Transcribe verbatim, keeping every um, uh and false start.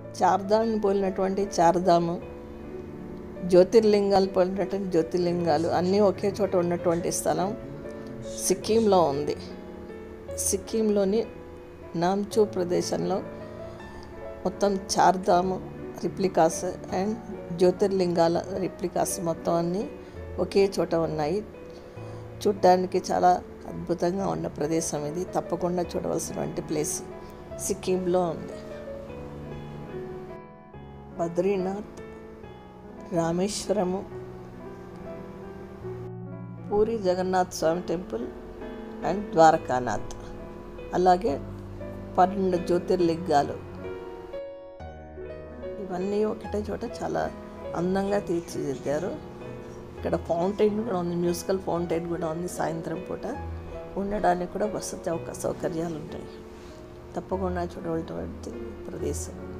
చార్ధామ్ పోలినటువంటి చార్ధాము, జ్యోతిర్లింగాలు పోలినటువంటి జ్యోతిర్లింగాలు అన్నీ ఒకే చోట ఉన్నటువంటి స్థలం సిక్కింలో ఉంది. సిక్కింలోని నామ్చూ ప్రదేశంలో మొత్తం చార్ధాము రిప్లికాస్ అండ్ జ్యోతిర్లింగాల రిప్లికాస్ మొత్తం అన్నీ ఒకే చోట ఉన్నాయి. చూడ్డానికి చాలా అద్భుతంగా ఉన్న ప్రదేశం ఇది. తప్పకుండా చూడవలసినటువంటి ప్లేస్ సిక్కింలో ఉంది. బద్రీనాథ్, రామేశ్వరము, పూరి జగన్నాథ్ స్వామి టెంపుల్ అండ్ ద్వారకానాథ్, అలాగే పన్నెండు జ్యోతిర్లింగాలు ఇవన్నీ ఒకటే చోట చాలా అందంగా తీర్చిదిద్దారు. ఇక్కడ ఫౌంటైన్ కూడా ఉంది, మ్యూజికల్ ఫౌంటైన్ కూడా ఉంది. సాయంత్రం పూట ఉండడానికి కూడా వసతి సౌకర్యాలు ఉంటాయి. తప్పకుండా చూడవలసినటువంటి ప్రదేశం.